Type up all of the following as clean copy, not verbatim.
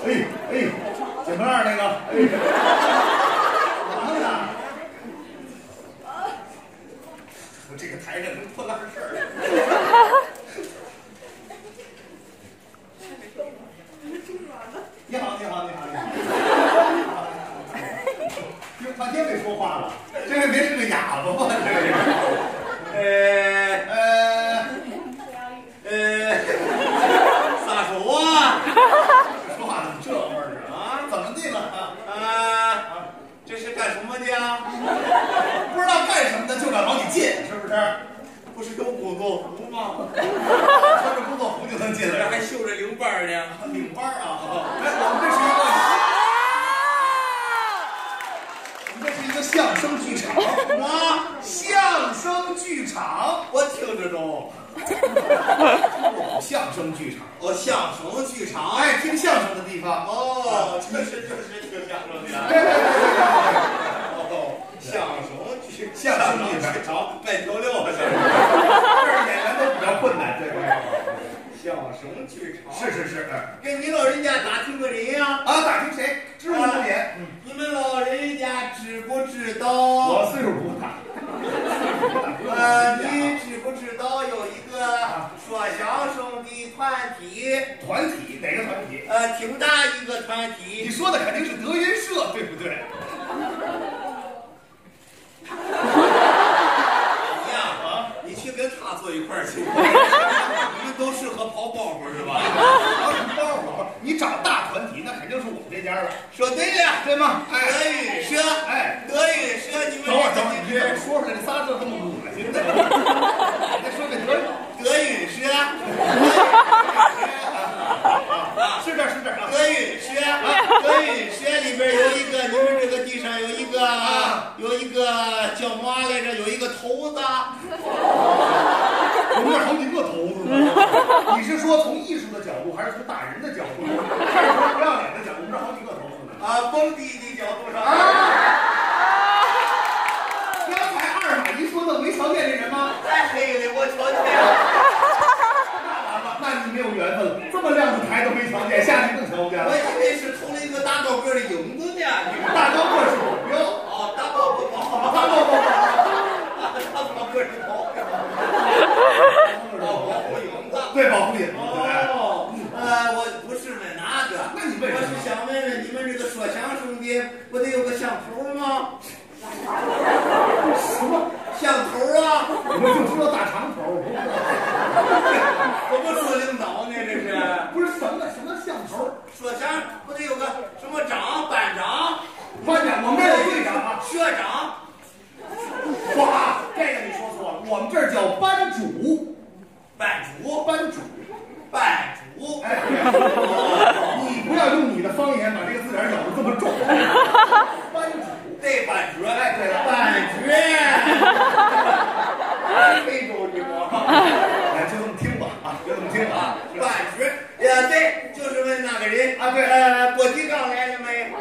捡破烂那个，忙呢。我这个台上跟破烂事儿。你好，半天没说话了，这位别是个哑巴吧？ 撒手啊！ 说话怎么这味儿啊？怎么的了？ 这是干什么的呀？ 不知道干什么的就敢往里进，是不是？ 不是有工作服吗？ 穿着工作服就能进来， 这还绣着领班呢。 领班啊！我们这是一个相声剧场啊！相声剧场， 我听着中。 相声剧场， 相声剧场， 爱听相声的地方。 就是听相声的。相声剧场卖调料的， 这儿演员都比较困难，对。 相声剧场是， 跟你老人家打听个人呀？ 打听谁？知无不言。 你们老人家知不知道？ 我岁数不大。 你知不知道有一个说相声的团体？ 团体哪个团体？ 挺大一个团体。 你说的肯定是德云社，对不对？ 你去跟他坐一块儿去。你们都适合跑包袱是吧？ 跑什么包袱？你找大团体，那肯定是我们这家了。 说对了， 对吗？ 德云社，德云社，你们等会儿，你怎么说出来这仨字这么恶心的？你再说个德云社， 是这， 德云社，德云社里边有一个，你们这个地上有一个叫嘛来着？有一个头子。 我们这好几个头子呢。你是说从艺术的角度，还是从打人的角度，还是从不要脸的角度？我们这好几个头子呢。 蹦迪的角度上。 刚才二马一说的没瞧见这人吗？ 太黑了，我瞧见了。 那你没有缘分了，这么亮的台都没瞧见，下去更瞧不见了。 我以为是投了一个大高个的影子呢。 大高个是保镖。 大高个是保镖。 对，保护影子。 我不是问那个， 那你问什么？ 我是想问问你们这个说相声的，不得有个相头吗？ 什么相头啊？ 我们就知道大长头。 我不说领导呢，这是不是什么相头？ 说相声不得有个什么长、班长？ 班长，我们这有队长啊， 社长。 哇，这个你说错了，我们这儿叫班主。哎，你不要用你的方言把这个字眼咬得这么重。班主， 对，班主， 对了， 班主。非洲的吗？ 就这么听吧，就这么听吧。 班主，对，就是问那个人对， 郭迪纲来了没？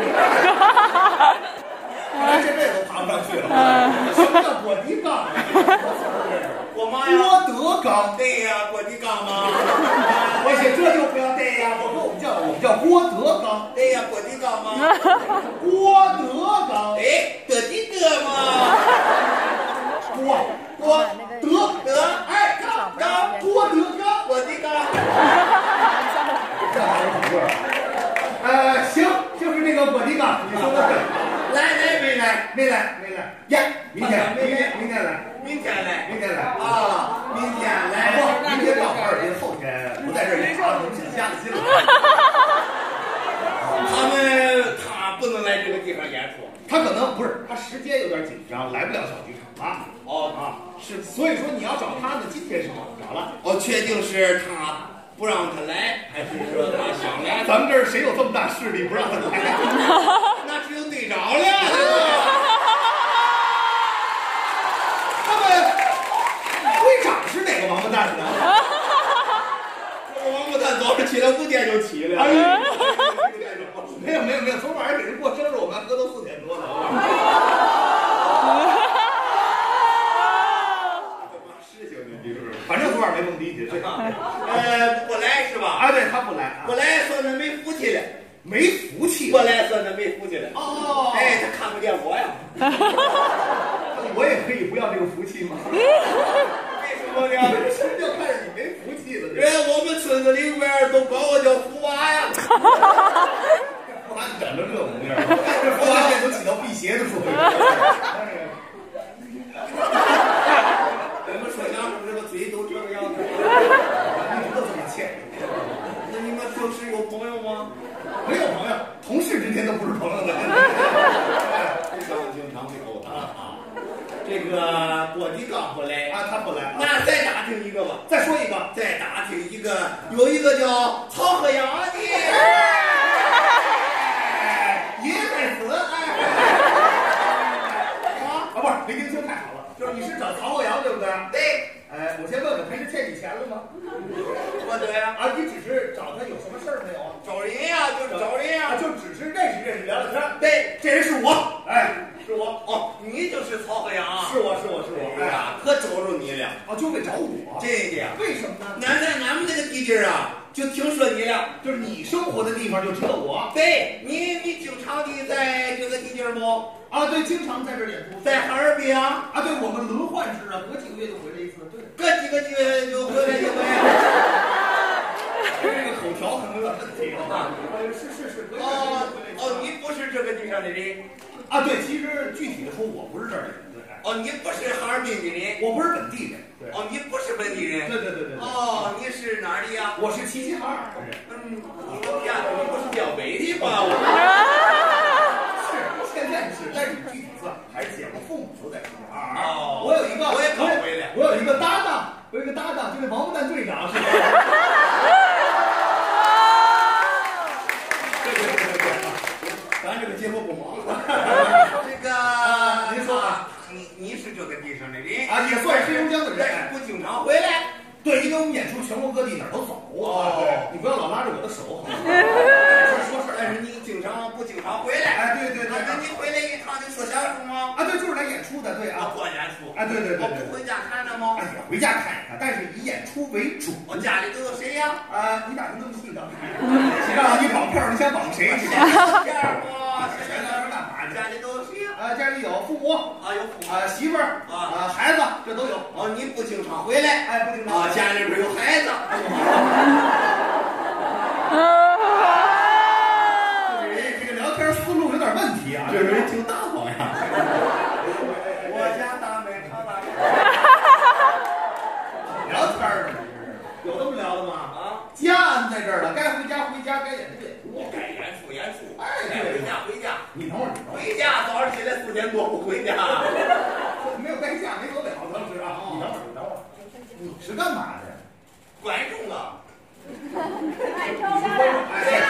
这辈子都爬不上去了。什么叫郭迪纲？ 我妈呀， 郭德纲。 对呀，郭迪纲嘛。 而且这就不要对呀，我们叫郭德纲。 对呀，郭迪纲嘛。 郭德纲。 德迪哥嘛。 郭德，哎，刚郭德纲， 郭迪纲。 这还是很对。行，就是那个郭迪纲，你说的对。 来没来？ 没来。呀，明天来。 明天来。 明天来。 明天来。 不，明天到哈尔滨，后天不在这儿演场，我们想下了心了。 他不能来这个地方演出。 他可能不是，他时间有点紧张，来不了小剧场了。是，所以说你要找他呢，今天是找不着了。 确定是他不让他来，还是说他想来？ 咱们这儿谁有这么大势力不让他来？ 那只有队长了。 队长是哪个王八蛋呢？ 这个王八蛋早上起来5点就起来了。 没有，昨晚上给人过生日，我们还喝到4点多呢。事情呢，你是不是？反正昨晚没蹦迪去，对吧？ 不来是吧？ 对，他不来。 不来，说他没福气了。 没福气。 我来算他没福气了。 哦， 哎，他看不见我呀。 我也可以不要这个福气吗？ 为什么呢？ 什么叫看着你没福气了？ 我们村子里边都管我叫福娃呀。 福娃长得这模样，这福娃现在都起到辟邪的作用。 我们说相声这个嘴都这个样子， 一直都这么欠。 那你们平时有朋友吗？ 没有朋友，同事之间都不是朋友的。 经常会沟通啊。这个郭迪刚不来啊，他不来。 那再打听一个吧， 再说一个， 再打听一个，有一个叫曹鹤阳的， 也在此。不是，没听清，太好了，就是你是找曹鹤阳对不对？ 对。 我先问问，他是欠你钱了吗？ 我对呀。 啊，你只是找他有什么事儿没有啊？ 找人呀，就是找人呀， 就只是认识聊聊天。 对， 这人是我，是我。 哦，你就是曹鹤阳。 是我。 哎呀，可找着你了。 啊，就为找我。 真的。 为什么呢？ 俺们这个地界啊，就听说你了， 就是你生活的地方就知道我。 对，你经常的在这个地界不？ 啊，对，经常在这演出， 在哈尔滨啊。 啊，对，我们轮换制啊，隔几个月就回来一次，对， 隔几个月就回来一回。 这个口条可能有点问题啊。是。 哦，你不是这个地上的人。 啊，对，其实具体的说，我不是这儿的人，对。 哦，你不是哈尔滨的人。 我不是本地人。对。 哦，你不是本地人。 对。 哦，你是哪儿的呀？ 我是齐齐哈尔的人。 你不是标北的吧？ 是，现在是，但是具体算还是讲父母都在齐齐哈尔。 哦， 我有一个， 我也刚回来。 我有一个搭档，就是王八蛋队长，是吧？ 咱这个节目不忙。这个， 您说啊， 你是这个地上的人啊，也算是黑龙江的人， 但是不经常回来。 对，因为我们演出全国各地哪儿都走。 哦， 你不要老拉着我的手，好吗？说事儿， 但是你不经常回来。 哎，对。 那你回来一趟就说相声吗？ 啊，对，就是来演出的，对啊。 过演出。 啊，对。 我不回家看的吗？ 也回家看一看，但是以演出为主。 我家里都有谁呀？ 啊，你咋就这么细呢？让你绑票，你想绑谁？ 这样不？ 全在这干嘛？ 家里都有谁呀？ 家里有父母啊，有父母媳妇儿孩子，这都有。 哦，你不经常回来？ 哎，不经常。 家里边有孩子。 这个聊天思路有点问题啊， 这人挺大方呀。我家大门常大。 聊天呢，有这么聊的吗？啊，家安在这儿了，该回家回家，该演出演出， 该演出演出。 哎， 回家。 你等会儿， 回家早上起来4点多不回家。 没有该下没走了，当时啊。你等会儿，你是干嘛的？ 观众啊。 你是观众？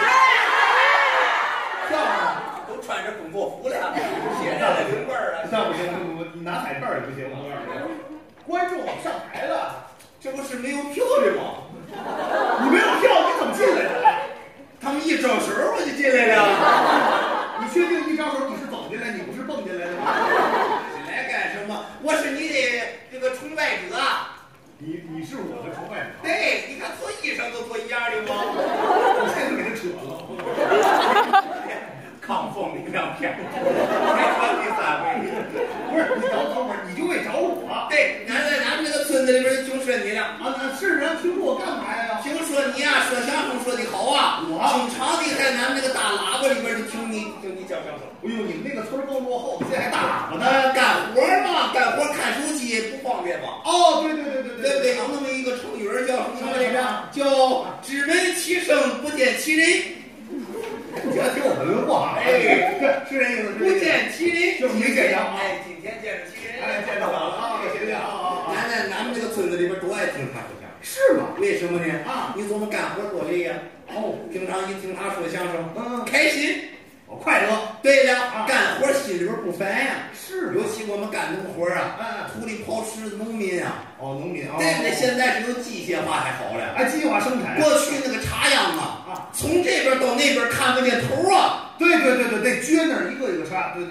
漂亮， 都穿着工作服了，写着了领棍儿啊。 那不行，你拿彩票也不行。观众上台了， 这不是没有票的吗？ 你没有票，你怎么进来的？ 他们一招手我就进来了。 你确定一招手你是走进来，你不是蹦进来的吗？ 进来干什么？我是你的这个崇拜者。 你是我的崇拜者。 对，你看脱衣裳都脱一样的吗？ 我现在就给他扯了。 抗风的两片，还穿第3回。 不是，你等会儿，你就为找我。 对，俺在咱们这个村子里边就听说你了。 啊，是人听说我干嘛呀？ 听说你呀，说相声说的好啊。我经常的在咱们那个大喇叭里边就听你讲相声。 哎呦，你们那个村更落后，现在还大喇叭呢。 干活嘛，干活看手机不方便嘛。 哦，对， 对不对？有那么一个成语叫什么来着？叫只闻其声不见其人。 这挺有文化。 哎， 是这意思。 不见其人， 就是没见着。 哎，今天见着其人。 哎，见着了啊！行啊。 咱们这个村子里边都爱听他说相声。 是吗？ 为什么呢？ 啊， 你琢磨干活多累呀。哦，平常一听他说相声，开心， 快乐。 对了，干活心里边不烦呀。 是， 尤其我们干农活啊，土里刨食的农民啊。 哦，农民啊。 对不对？现在是有机械化还好了。 哎，机械化生产。 过去那个插秧啊，从这边到那边看不见头啊。 对，撅那儿一个一个插。对。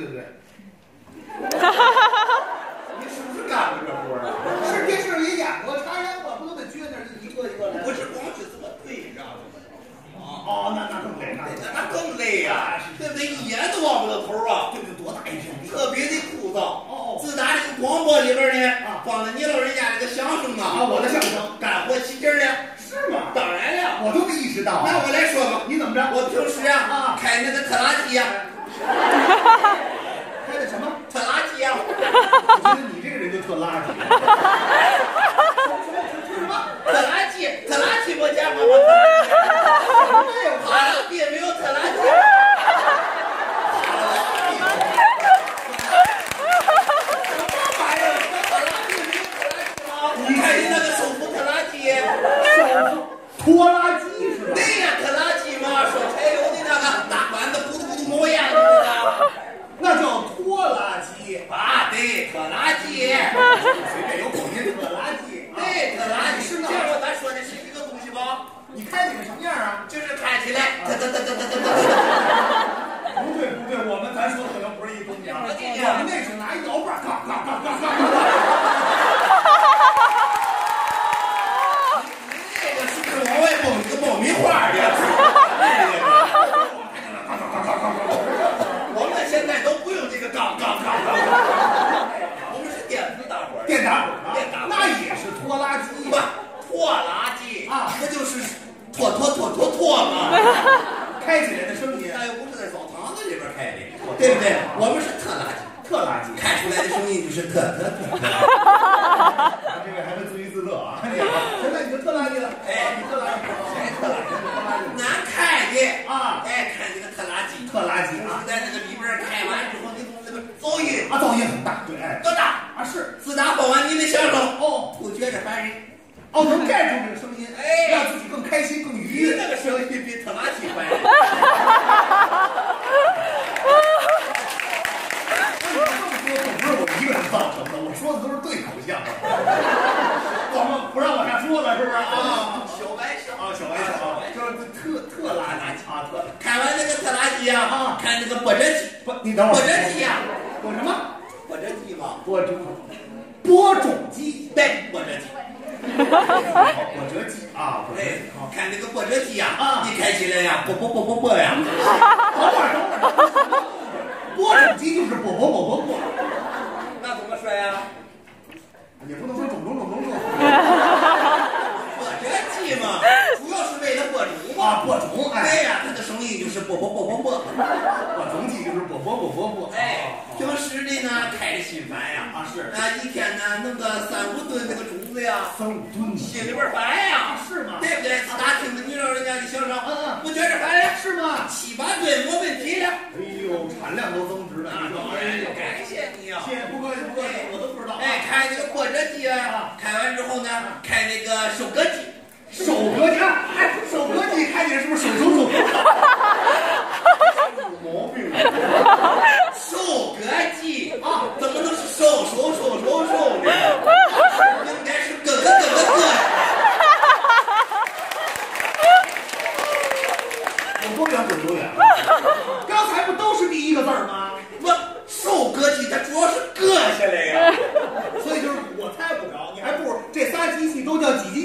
你是不是干过这活啊？ 是电视也演过插秧嘛，不都得撅那儿一个一个来？ 不是光是这么对，你知道吗？ 哦，那更累， 那更累。 对不对？一眼都望不到头啊！ 这得多大一片地， 特别的枯燥。 哦， 自打这个广播里边呢，放的你老人家这个相声啊， 我的相声干活起劲了， 是吗？ 当然了， 我都没意识到。 那我来说吧， 你怎么着？ 我平时开那个特拉机呀， 开的什么？ 特拉机呀。 我觉得你这个人就特垃圾。什么？ 特拉机，特拉机我见过吗？没有，哈拉比没有特拉机。你看你那个手扶特拉机， 拖拉机是吧？ 对呀，特拉机嘛，说柴油的那个大管子咕嘟咕嘟冒烟的那个， 那叫拖拉机啊，对，特拉机， 随便有口音，特拉机， 对，特拉机。 是呢。 这样咱说的是一个东西吧？ 你看起来什么样啊？ 就是看起来， 不对，我们咱说的可能不是一东西啊。我们那是拿一摇把，嘎嘎嘎嘎嘎。 往外蹦一个爆米花的，我们现在都不用这个杠，我们是电子打火， 电打火，那也是拖拉机吧？拖拉机啊， 不就是拖吗？ 开起来的声音， 那又不是在澡堂子里边开的，对不对？我们是特拉机，开出来的声音就是特。 这位还会自娱自乐啊！现在你就特拉机了，你特拉机， 难开的啊！ 开这个特拉机啊， 在那个里边开完之后，你从那个噪音啊，噪音很大，对， 多大啊？是， 自打播完你的相声， 不觉着烦人， 能盖住这个声音，让自己更开心、更愉悦。 那个声音比特拉机烦人。 不是我一个人造成的，我说的都是对口相声。我们不让往下说了，是不是啊？ 小玩笑小玩笑啊，就是特拉机啊， 看完那个特拉机看那个拨折机， 你等会儿， 拨折机呀， 拨什么？ 拨折机嘛， 播种机， 对，拨折机。 拨折机啊， 看那个拨折机呀，一开起来呀，拨呀。 等会儿。播种机就是播， 那怎么说呀？ 也不能说种。 拨折机嘛，主要是为了播种嘛。 播种， 对呀，它的声音就是播。 播种机就是播。 平时的呢开的心烦呀， 是。 一天呢弄个3、5吨那个种子呀 ，3、5吨， 心里边烦呀， 是吗？ 对不对？自打听着你老人家的相声，不觉着烦呀？ 是吗 ？7、8吨没问题了。 哎呦，产量都增值了， 感谢你啊！ 谢谢，不客气，我都不知道。 开那个拨折机开完之后呢，开那个收割机。 收割机，收割机开起来是不是手？毛病。 收割机怎么能是收呢？应该是割。 有多远？刚才不都是第一个字吗？ 收割机它主要是割下来呀， 所以就是我猜不着，你还不如这仨机器都叫几。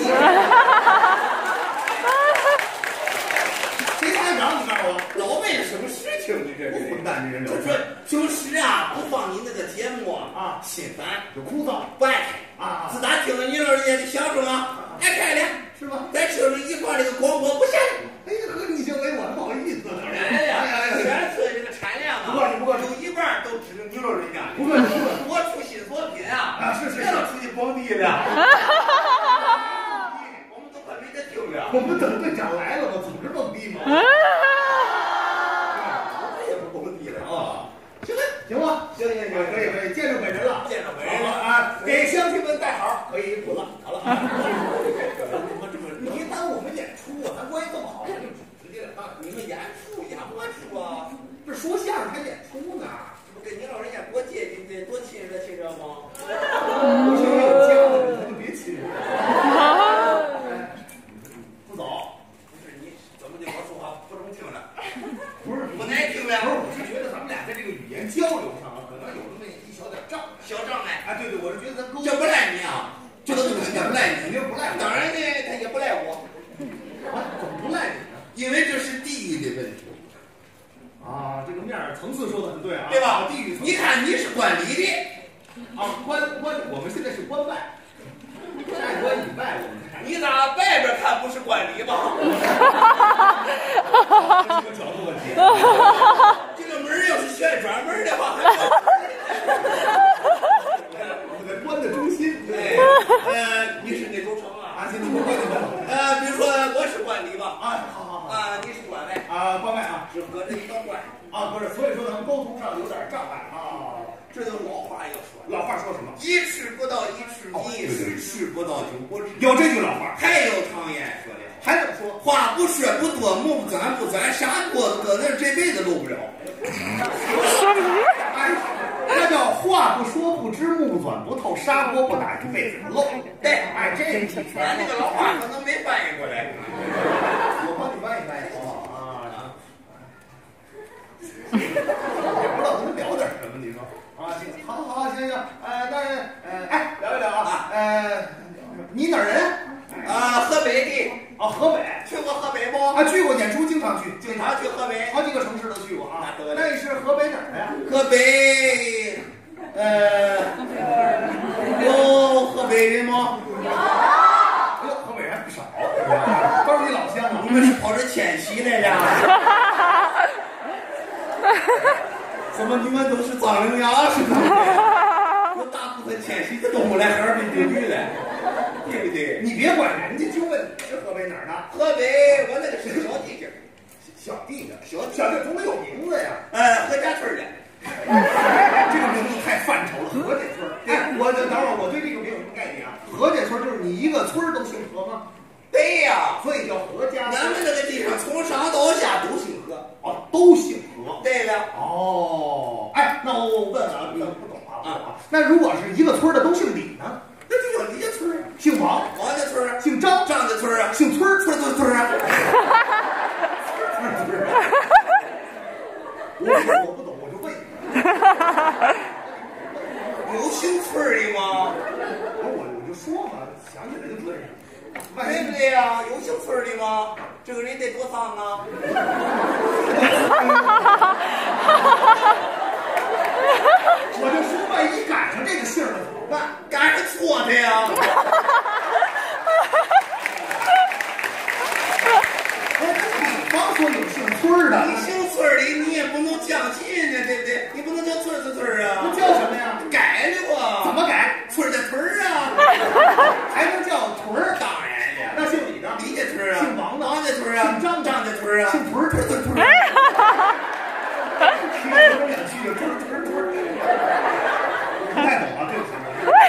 谁猜着？你告诉我， 老为了什么事情呢？这不混蛋，这人就是平时不放你那个节目心烦就枯燥， 不爱开自打听了你老人家的相声爱开了， 是吧？ 在车上一放这个广播不下来。 和你行为我不好意思。 当然呀，全村这个产量不过有一半都指着你老人家。 不过多出新作品是别老出去蹦迪了。我们都快没得听了。 我们等队长来了，我总是蹦迪嘛。 我也不蹦迪了行吧，行，可以，见着本人了啊！给乡亲们带好，可以滚了，好了。你耽误我们演出咱关系这么好，就直接你们演出这说相声还演出呢， 这不跟你老人家多接近的，多亲热吗？ 我想有家的人，咱就别亲热。不走。 不是你怎么的？我说话不中听了？ 不是不耐听了？ 不是，我是觉得咱们俩在这个语言交流上可能有那么一小点障碍。对，我是觉得咱沟通。 这不赖你这个东西也不赖你， 肯定不赖我。 当然呢，他也不赖我。 怎么不赖你呢？ 因为这是地域的问题。 啊，这个面儿层次说的很对啊， 对吧？ 地域层次。 你看你是管理的， 官，我们现在是关外，在关以外我们看。 你咋外边看不是管理吗？ 这是个角度问题。 这个门要是选专门的话， 我在关的中心。 对，你是哪州城啊？ 行，你不关的比如说我是管理吧， 好你是关外关外啊， 是隔着一道关不是，所以说咱们沟通上有点障碍啊。 这有老话要说， 老话说什么？ 一尺不到一尺泥，十尺不到九国尺。 有这句老话， 还有常言说的， 还怎么说？ 话不说不多，木不钻不钻，啥锅搁那这辈子漏不了。 那叫话不说不知，木钻不透，砂锅不打一辈子不漏。 对， 这咱这个老话可能没翻译过来。 我帮你翻译翻译好不好啊？也不知道跟他聊点什么，你说行，好，行，聊一聊啊，你哪儿人？ 河北的。 河北。 去过河北不？ 去过，演出经常去， 经常去河北， 好几个城市都去过啊。那你是河北哪儿的呀？ 河北，有河北人吗？ 河北人还不少，都是你老乡啊。 你们是跑这迁徙来着？怎么你们都是藏羚羊似的？有大部分迁徙的动物来哈尔滨定居了，对不对？ 你别管人家，就问你是河北哪儿的？ 河北，我那个是小地界， 小地总得有名字呀。 何家村的。 这个名字太范畴了，何家村。我等会儿我对这个没有什么概念啊。何家村就是你一个村都姓何吗？ 对呀， 所以叫何家村。 咱们这个地方从上到下都姓何。 都姓何。 对了。 那我问啊，你不懂啊。那如果是一个村的都姓李呢？ 那就叫李家村。 姓王？ 王家村。 姓张？ 张家村啊。 姓村？村啊。我不懂，我就问你。 有姓村的吗？ 我就说嘛，想起来就对。 对不对呀？有姓村的吗？这个人得多脏啊！ 我就说，万一赶上这个姓了怎么办？ 赶上错的呀！ 比方说有姓村的， 你姓村的你也不能降级呢，对不对？你不能叫村啊！ 那叫什么呀？ 改了不？ 怎么改？ 村的村啊！ 还能叫屯儿？ 当然了， 那姓李的？ 李家村啊！ 姓王的？ 王家村啊！ 姓张家村啊！ 姓屯儿？屯。听着两句就屯。不太懂啊，对不起。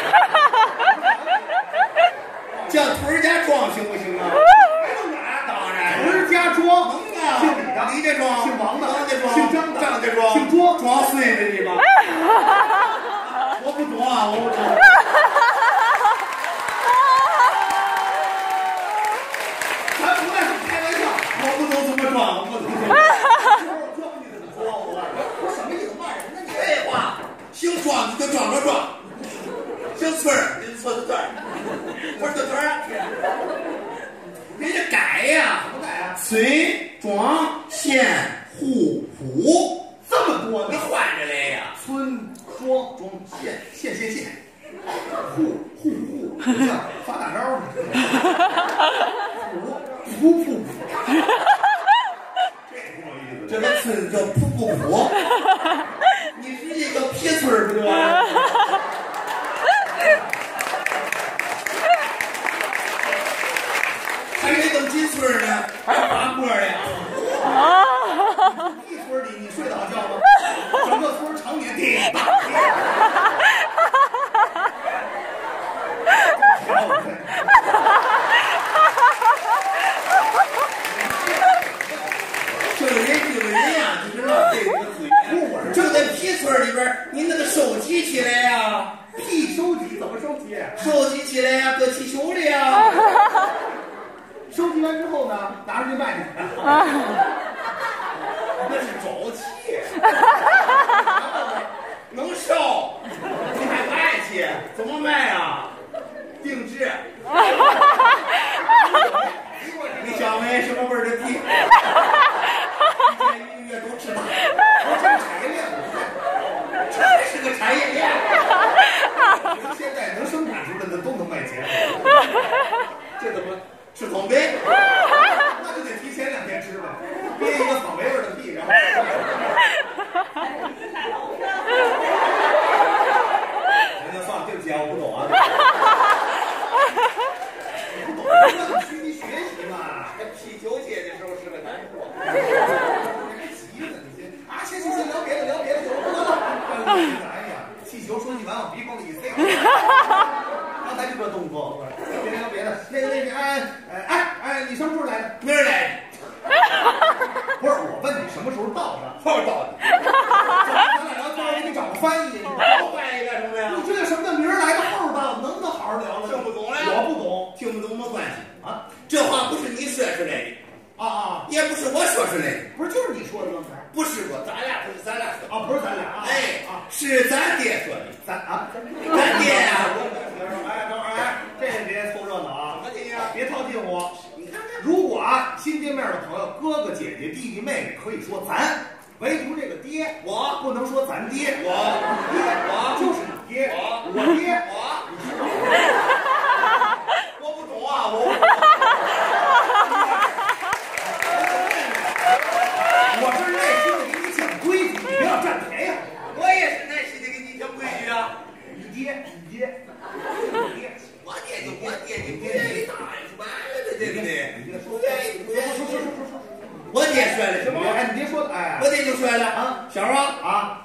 叫屯家庄行不行啊？当然， 屯家庄。 能啊！ 姓李的？ 李家庄。 姓王的？ 王家庄。 姓张的？ 张家庄。 姓庄。 装孙子的吧？我不懂啊，我不懂。 咱不但是开玩笑， 我不懂怎么装，我不懂怎么装。 装你怎么装？我什么意思？骂人呢？你废话，姓庄的就装着装，姓村儿就村村儿，村村儿。人家改呀， 怎么改啊？ 村庄县户府这么多呢？ 你换着来呀。 村庄县，户，像发大招呢。府， 这个村叫府，你直接叫撇村不就完了？还没等进村呢，还拔锅呢。 一村里你睡得好觉吗？整个村常年叮当。 这个人呀，就是浪费这个资源。就在皮村里边，你那个收集起来呀， 屁收集怎么收集？ 收集起来呀，搁气球里呀。 收集完之后呢，拿出去卖去。 那是沼气，能烧，你还卖去？怎么卖啊？定制。你想买什么味儿的地？一年一月都知道。 憋一个草莓味的屁，然后。行，算了，对不起啊，我不懂啊。你不懂，让你虚心学习嘛。 这啤酒节的时候是个难货。 还急呢，你这啊，行，聊别的，不能了。哎呀，气球说你完往鼻孔里一塞。刚才这个动作，别的，那个，哎，你什么时候来的？ 明儿来的。 不是，我问你什么时候到的？ 后到的。 咱俩聊天，我给你找个翻译。 我翻译干什么呀？ 你这什么叫明儿来的后到？能不能好好聊了？ 听不懂了。 我不懂， 听不懂没关系啊。 这话不是你说出来的啊， 也不是我说出来的， 不是就是你说的刚才。 不是我，咱俩不是咱俩说的啊，不是咱俩啊。 哎啊，是咱爹说的。 咱爹呀。 哎，等会儿，哎，这别凑热闹啊！ 怎么的呀？ 别套近乎。 你看看， 如果啊，新见面的朋友，哥哥姐姐、弟弟妹妹，可以说咱，唯独这个爹， 我不能说咱爹， 我爹， 我就是你爹， 我爹， 我你知道吗？ 我不懂啊，我不懂。 我是耐心的给你讲规矩，你不要占便宜。 我也是耐心的给你讲规矩啊。 你爹， 我爹就我爹，你不愿意答应就完了呗，对不对？不愿意，不愿意。 说。 我爹说了什么？ 哎，你别说的，哎， 我爹就说了啊，小王啊，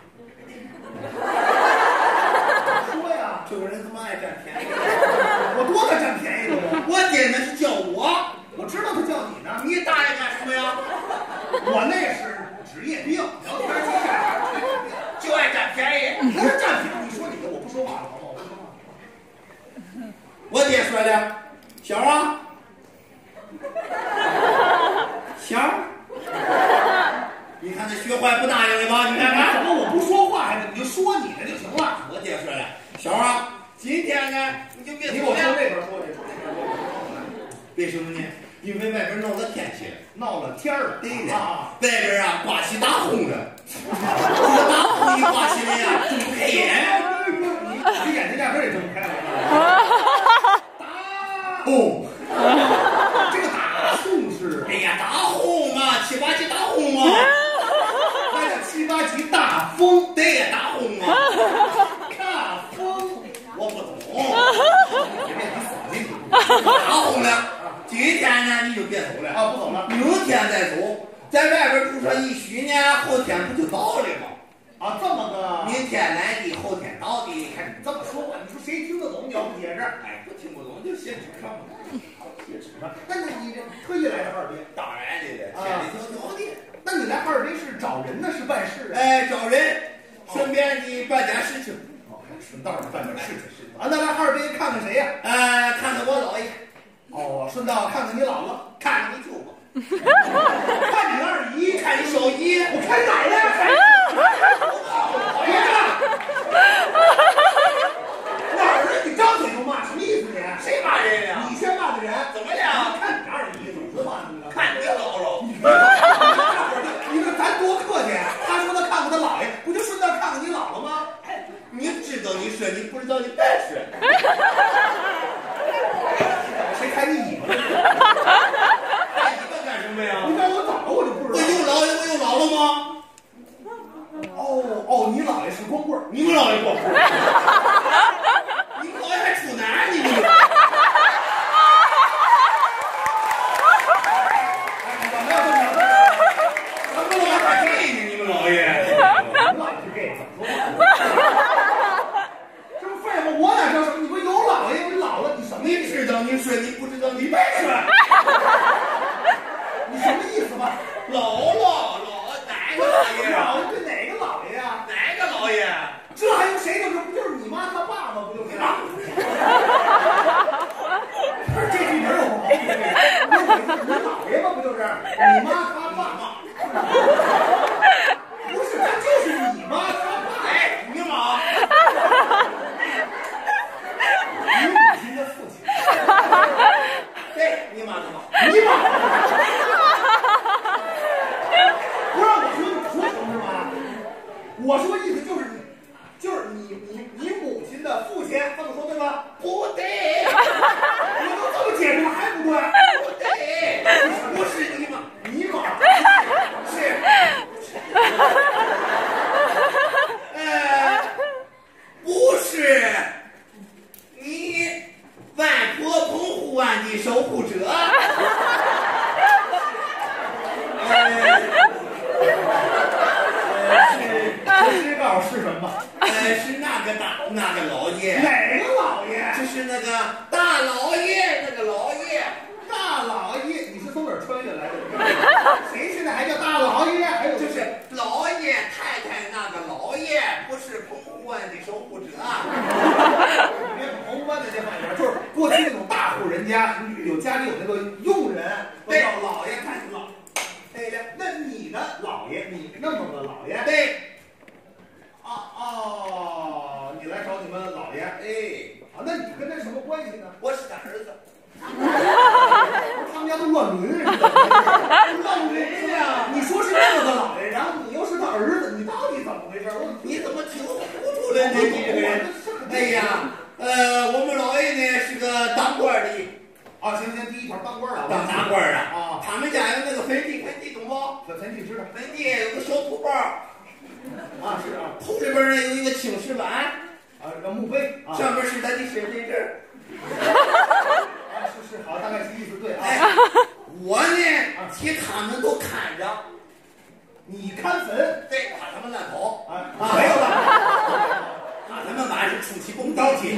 说呀， 这个人他妈爱占便宜。 我多敢占便宜了我爹那是叫我知道他叫你呢， 你答应干什么呀？ 我那是职业病，聊天就就爱占便宜。 不是占便宜，你说你的，我不说话了，好不好？我不说话。 我爹说的，小王，小，你看他学坏不答应了吧？你看看， 怎么我不说话还你就说你的就行了。 我爹说了，小王，今天呢你就别你给我走了。 说那边说去， 为什么呢？因为外边闹了天气了， 闹了天了， 对的， 啊， 外边啊刮起大风了，这个大风一刮起来呀，睁不开眼。 你眼睛压根儿也睁不开了。大风， 这个大风是， 哎呀，大风嘛，7、8级大风嘛， 那叫7、8级大风， 对呀，大风嘛， 大风， 我不懂。 别你死了你。 大风了，今天呢你就别走了啊，不走了。 明天再走，在外边住上一宿呢，后天不就到了吗？ 啊，这么个， 明天来的，后天到的， 看你这么说话，你说谁听得懂？你要不解释， 哎，我听不懂就写纸上吧。 写纸上。那你这特意来的哈尔滨？ 当然的了，千里迢迢的。 那你来哈尔滨是找人呢，是办事啊？ 哎，找人，顺便的办点事情。 哦，还顺道的办点事情是啊。那来哈尔滨看看谁呀？ 看看我姥爷。 哦，顺道看看你姥姥， 看看你舅妈， 看你二姨， 看你小姨， 我看你奶奶，看你。别看，哪儿呢？你张嘴就骂，什么意思你？ 谁骂人呀？ 你先骂的人， 怎么了？ 看你二姨，怎么骂你了？ 看你姥姥。 你说咱多客气，他说他看看他姥爷，不就顺道看看你姥姥吗？ 你知道你说，你不知道你别说。 谁开你尾巴？ 看你们干什么呀？ 你让我早我就不知道。 我有姥爷，我有姥姥吗？ 哦，你姥爷是光棍儿， 你们姥爷光棍儿，你们姥爷还处男，你们。 怎么样？ 怎么老还 gay 呢？你们姥爷？ 你姥爷是 gay，怎么说话？这不废话，我哪知道什么？你不有姥爷有姥姥，你什么意思？ 你知道你说，你不知道你别说。 你什么意思吧？ 姥姥，哪个姥爷？ 姥爷对哪个姥爷呀？ 哪个姥爷？ 这还用谁就知道？不就是你妈他爸吗？不就是？不是这句门有毛病，你姥爷吗？不就是你妈他爸吗？不是，他就是你妈他爸。 哎，你妈。 你母亲的父亲。 对，你妈他妈。 你妈。不让我说，你说成是吗？我说意思就是你母亲的父亲，这么说对吧？ 不对， 我都这么解释了还不对？ 不对，不是你妈， 你妈。 你的姥爷，你那么个姥爷？ 对。 哦，你来找你们姥爷？ 哎， 啊，那你跟他什么关系呢？ 我是他儿子。 他们家都乱伦似的，乱伦呀！你说是那么个姥爷，然后你又是他儿子，你到底怎么回事？ 你怎么挺糊涂了呢？你这个人。哎呀，我们姥爷呢是个当官的。 啊，行，第一条当官了， 当大官啊！ 啊， 他们家有那个坟地懂不？ 坟地知道。 坟地有个小土包。 啊，是啊， 土里边呢有一个青石板。 啊，墓碑， 上面是他的身份证。 啊，是，好，大概是意思对啊。 哎，我呢替他们都看着。 你看坟， 对，怕他们乱跑。 啊，没有了。 怕他们晚上出去蹦刀去。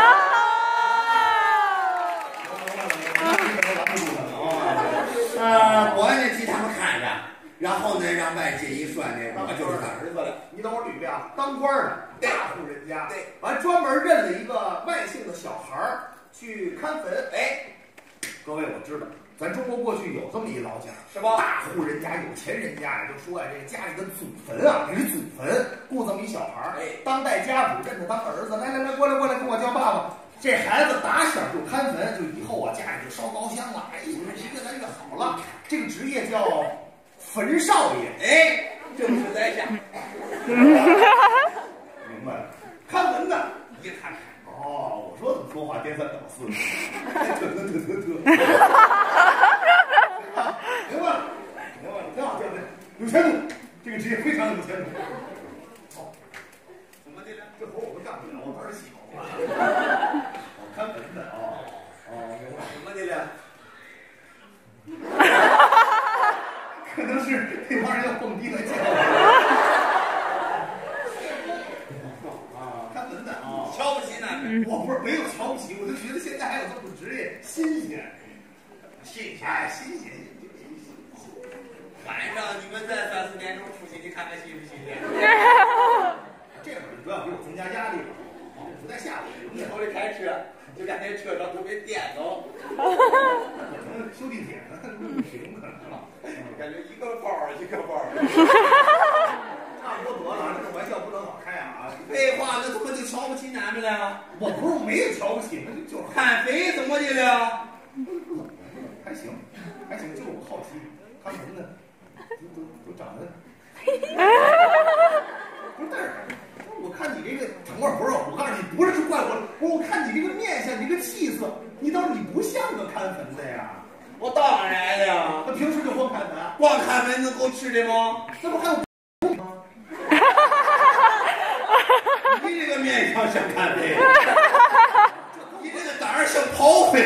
我呢替他们看着，然后呢让外界一算呢，我就是他儿子了。 你等会儿捋捋啊，当官的大户人家， 对， 完专门认了一个外姓的小孩儿去看坟。 哎， 各位我知道，咱中国过去有这么一老讲， 是吧？ 大户人家、有钱人家呀，就说呀，这个家里的祖坟啊，这是祖坟，雇这么一小孩儿， 哎， 当代家主认他当儿子，来，过来，跟我叫爸爸。这孩子打小就看坟，就以后啊家里就烧高香了，哎呀，越来越好了。这个职业叫坟少爷， 哎，正是在下。 明白了，看坟的， 一看。 哦，我说怎么说话颠三倒四的，明白了，挺好，有前途，这个职业非常有前途。好， 怎么的了？ 这活我都干不了，我胆儿小。看坟的怎么的了？ 可能是这帮人要蹦迪了，看坟的啊， 瞧不起那个。 我不是没有瞧不起，我就觉得现在还有这么个职业，新鲜，哎，新鲜。 晚上你们在3、4点钟出去，你看看新不新鲜？ 这会儿就不要给我增加压力了，不再吓我。 以后的开车就感觉车上都被颠走。 修地铁呢，行可能了。 感觉一个包一个包。 差不多得了，这个玩笑不能老开啊！ 废话，那怎么就瞧不起咱们了？ 我不是没有瞧不起，那就是看肥怎么的了？ 还行，就是我好奇，他们呢，都长得，不是，但是我看你这个等会儿不是，我告诉你，不是怪我看你这个面相，你这个气色，你倒是你不像个看坟的呀。 我当然了， 那平时就光看坟， 光看坟能够吃的吗？ 那不还有吗？ 你这个面相像看坟，你这个胆儿像跑匪，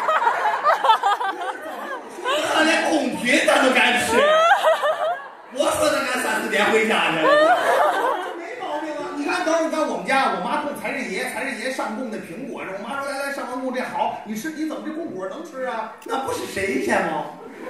他连贡品他都敢吃。我说他敢3、4点回家去了。 没毛病啊！你看，等会儿你看我们家，我妈供财神爷上供的苹果，我妈说来上完供这好，你吃你怎么这供果能吃啊？ 那不是神仙吗？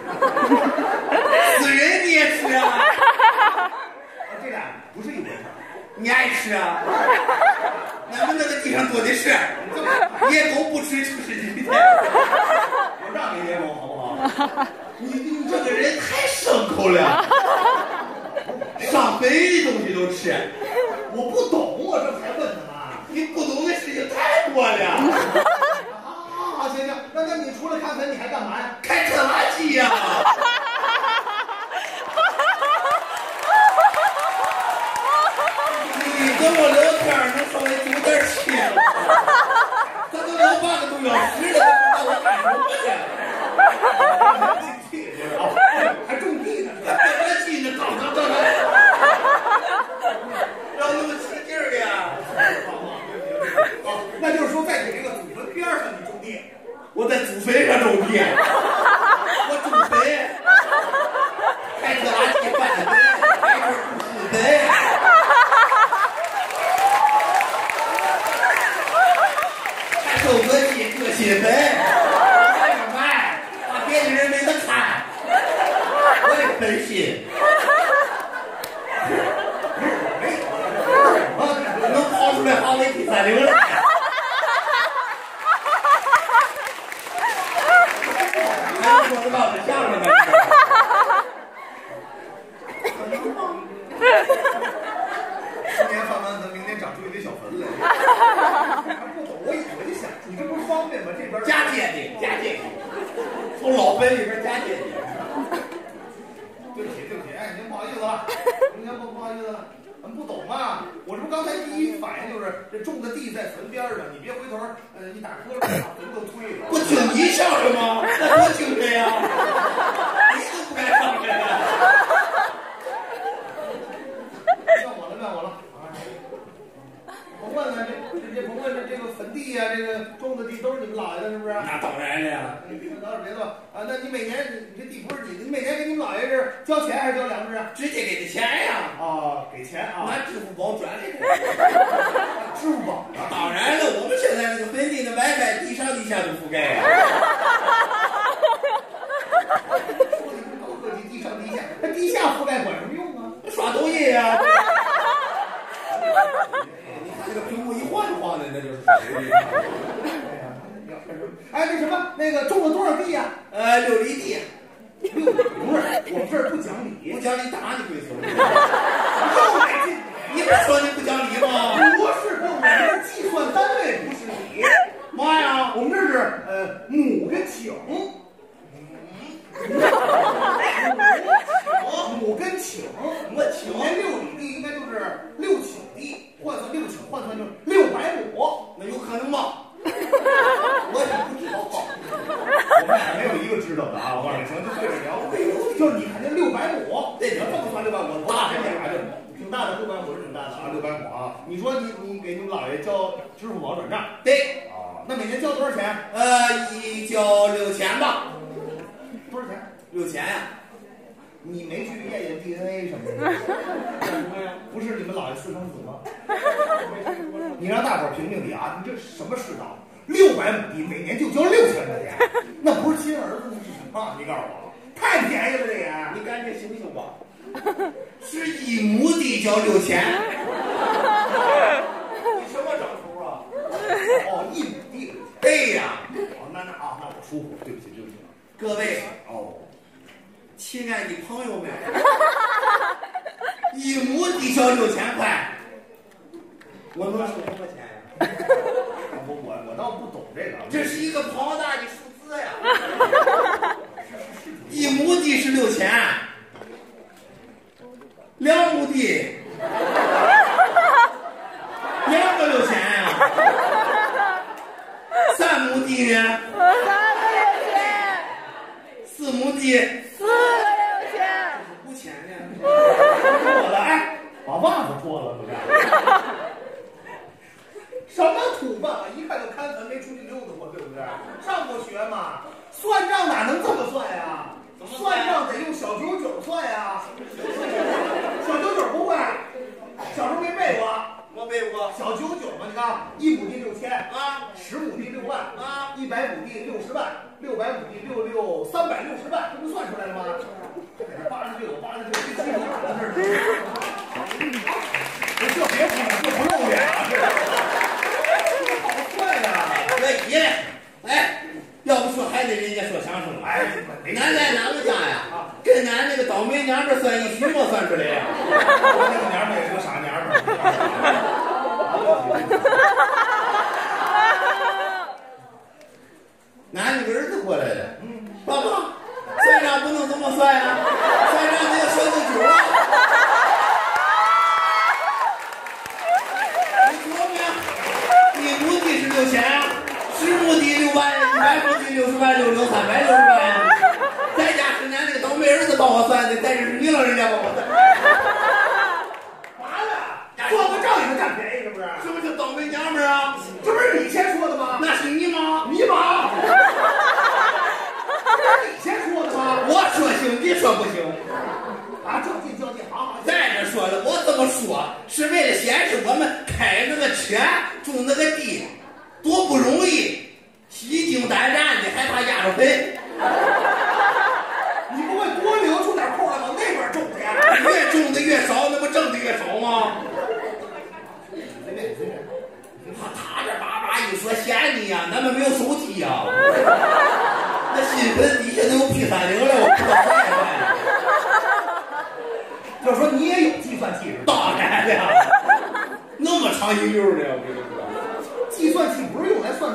死人你也吃啊？ 这俩不是一回事。 你爱吃啊？咱们那个地上多的是，野狗不吃就是今天。 我让给野狗好不好？ 你这个人太牲口了，上坟的东西都吃。 我不懂，我这才问的嘛。 你不懂的事情太多了。 好，行，那你除了看坟，你还干嘛呀？ 开拖拉机呀。你跟我聊天能稍微有点气吗？咱都聊8个多小时了，让我干什么去？ 还种地呢， 拖拉机呢，刚，让那么起劲儿的呀。 好，那就是说，在你这个祖坟边上，你种地。 我在祖坟上种地，我种坟，开拖拉机搬坟，开车种土坟。收割机割新坟，买点卖，把别的人没得看，我得分心。能跑出来华为P30来。还说不到这相声呢。 能吗？ 今年翻完坟，明年长出一堆小坟来。还不懂，我就想，你这不是方便吗？这边加接的，加接的，从老坟里边加接的。 对不起，对不起，哎，您不好意思了，您不好意思了。咱不懂啊！我这不刚才第一反应就是这种的地在坟边上，你别回头，一打瞌睡把坟都推了。 不听你笑什么？那我听谁呀？你都不该上来呀！ 怨我了啊！甭问了，甭问这个坟地呀，这个种的地都是你们姥爷的，是不是？ 那当然了呀！ 别的啊，那你每年你这地不是你的，你每年给你们姥爷是交钱还是交粮食啊？ 直接给的钱呀！ 啊，给钱啊！ 拿支付宝转来的。 支付宝啊！ 当然了，我们现在这个坟地的 WiFi 地上地下都覆盖呀。 说你们高科技，地上地下，那地下覆盖管什么用啊？ 刷抖音呀！你看这个屏幕一晃就晃的，那就是刷抖音。 哎，那什么，那个种了多少地呀 ？6里地。 不是，我们这儿不讲理， 不讲理打你龟孙。 又来劲！ 你不说你不讲理吗？ 不是，我们这计算单位不是理。 妈呀， 我们这是亩跟顷。亩跟顷， 我请年6里地应该就是6顷地，换算6顷，换算就是600亩， 那有可能吗？我也不知道。 我们俩没有一个知道的啊！我告诉你，行，就对着聊。就是你看这600亩， 对，你要这么算600亩， 大这俩就挺大的，600亩是挺大的啊，600亩啊。你说你给你们姥爷交支付宝转账， 对啊，那每年交多少钱？ 一交6000吧。 多少钱 ？6000呀。 你没去验验 DNA 什么的？什么呀？不是你们姥爷私生子吗？你让大伙儿评评理啊！你这什么世道？600亩地每年就交6000块钱，那不是亲儿子，那是什么？你告诉我，太便宜了这也！ 你感觉行不行吧？是1亩地交6000。你什么账头啊？ 哦，1亩地。 对呀。 哦，那我疏忽，对不起。 各位哦， 亲爱的朋友们，1亩地交6000块，我能收什么钱呀？ 我倒不懂这个， 这是一个庞大的数字呀。1亩地是6000，2亩地2个6000呀，3亩地呢？4亩地 4个6000 ，5000呢？ 错了，哎，把袜子脱了，不是？什么土办法？一看就看坟没出去溜达过，对不对？上过学嘛，算账哪能这么算呀？算账得用小99算呀。小99不会，小时候没背过。 我背过。 小99嘛，你看1亩地6000 啊 ，10亩地6万啊 ，100亩地60万，600亩地360万，这不算出来了吗？这给这89，这基础打的这是。这别胡说，这不露脸啊！这好算呀！ 可以嘞，哎，要不说还得人家说相声了。 哎， 俺在哪个家呀？跟俺那个倒霉娘们算一曲没算出来呀？ 我那个娘们也是个傻娘们。 俺那个儿子过来的，爸爸，算账不能这么算呀，算账得有小99啊。你说明1亩地是6000呀，10亩地6万，100亩地60万，66，360万呀。再加上俺那个倒霉儿子帮我算的，再就是你老人家帮我算。 完了，做个账也是占便宜，是不是？ 是不是倒霉娘们啊？ 这不是你先说的吗？ 那是你吗？ 你妈！这是你先说的吗？ 我说行，你说不行。 啊，较劲，好。 再者说了，我这么说是为了显示我们开那个车种那个地多不容易，披荆担斩的，害怕压着坟。 你不会多留出点空来往那边种去？ 越种的越少，那不挣的越少吗？ 随便。 他这叭叭一说嫌你呀，咱们没有手机呀。那新坟底下都有 P30了，我不知道坏不坏。 就是说你也有计算器是吧？ 当然了，那么长一溜的，我跟你说， 计算器不是用来算。